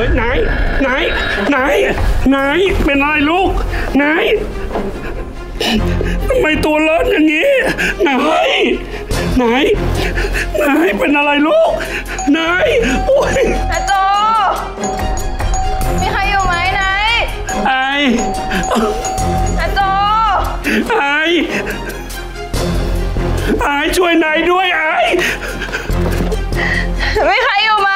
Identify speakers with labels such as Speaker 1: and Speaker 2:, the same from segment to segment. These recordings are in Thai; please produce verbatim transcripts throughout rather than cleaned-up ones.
Speaker 1: ฮ้ยไหนไหนไหนไหนเป็นอะไรลูกไหนทำไมตัวร้อนอย่างนี้ไหนไหนไหนเป็นอะไรลูกไหนโอ้ย
Speaker 2: นาโจมีใครอยู่ไหมไหน
Speaker 1: ไอ
Speaker 2: นาโจ
Speaker 1: ไอไอช่วยไหนด้วยไอ
Speaker 2: มีใครอยู่ไหม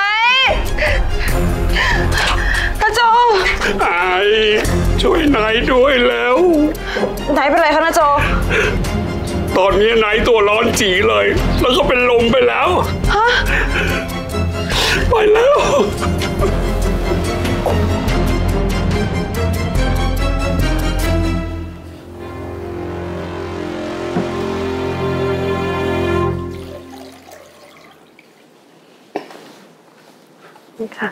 Speaker 2: นาโจ
Speaker 1: ไอช่วยไหนด้วยแล้ว
Speaker 2: ไหนเป็นไรคะนาโจ
Speaker 1: ตอนนี้ไหนตัวร้อนจีเลยแล้วก็เป็นลมไปแล้วฮะไปแล้ว
Speaker 2: นี่ค่ะ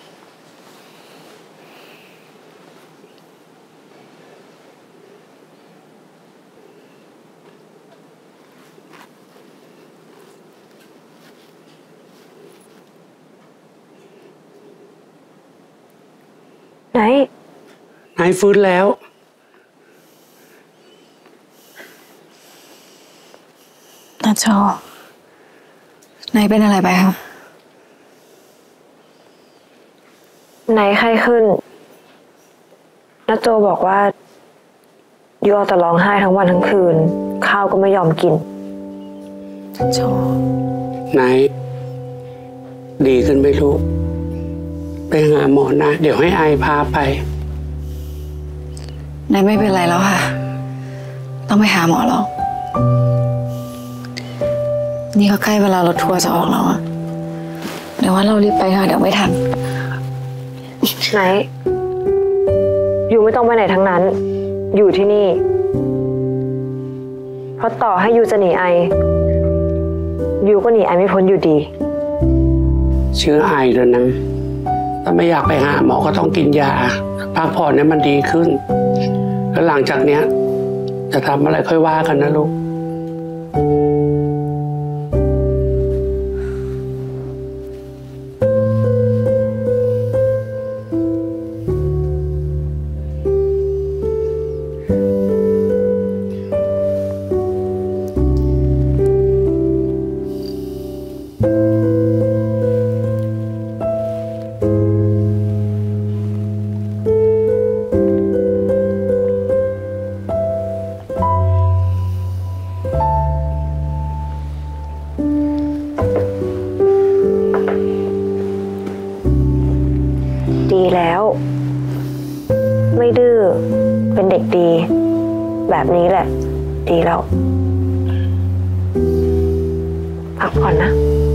Speaker 2: ไหน
Speaker 1: ไหนฟื้นแล้ว
Speaker 2: นาโจไหนเป็นอะไรไปครับไหนไข้ขึ้นนาโจบอกว่าโยแต่ร้องไห้ทั้งวันทั้งคืนข้าวก็ไม่ยอมกินนาโจ
Speaker 1: ไหนดีขึ้นไหมลูกไปหาหมอนะเดี๋ยวให้ไอพาไป
Speaker 2: นายไม่เป็นไรแล้วค่ะต้องไปหาหมอแล้วนี่ก็ใกล้เวลารถทัวร์จะออกแล้วอะเดี๋ยวว่าเรารีบไปค่ะเดี๋ยวไม่ทันไหนอยู่ไม่ต้องไปไหนทั้งนั้นอยู่ที่นี่เพราะต่อให้ยูจะหนีไอยูก็หนีไอไม่พ้นอยู่ดี
Speaker 1: เชื้อไอด้วยนะถ้าไม่อยากไปหาหมอก็ต้องกินยาพักผ่อนให้มันดีขึ้นแล้วหลังจากเนี้ยจะทำอะไรค่อยว่ากันนะลูก
Speaker 2: ดีแล้วไม่ดื้อเป็นเด็กดีแบบนี้แหละดีแล้วพักผ่อนนะ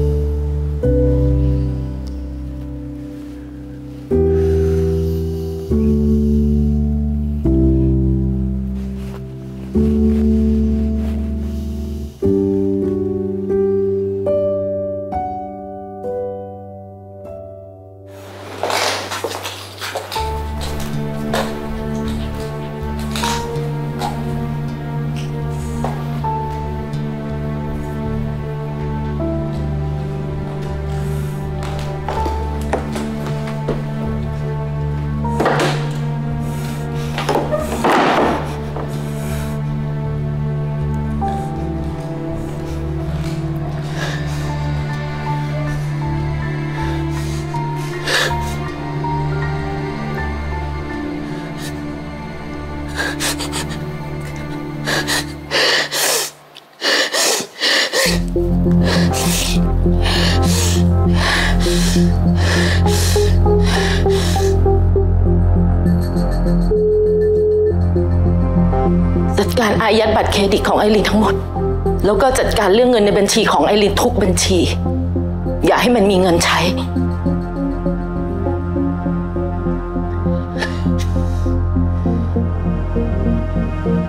Speaker 3: จัดการอายัดบัตรเครดิตของไอรินทั้งหมดแล้วก็จัดการเรื่องเงินในบัญชีของไอรินทุกบัญชีอย่าให้มันมีเงินใช้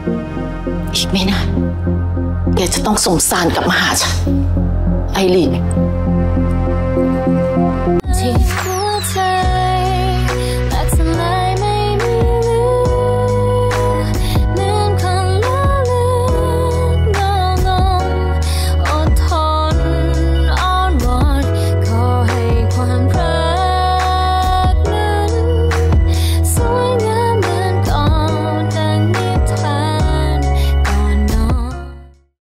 Speaker 3: อีกไม่นานแกจะต้องส่งสารกลับมาหาฉันไอริน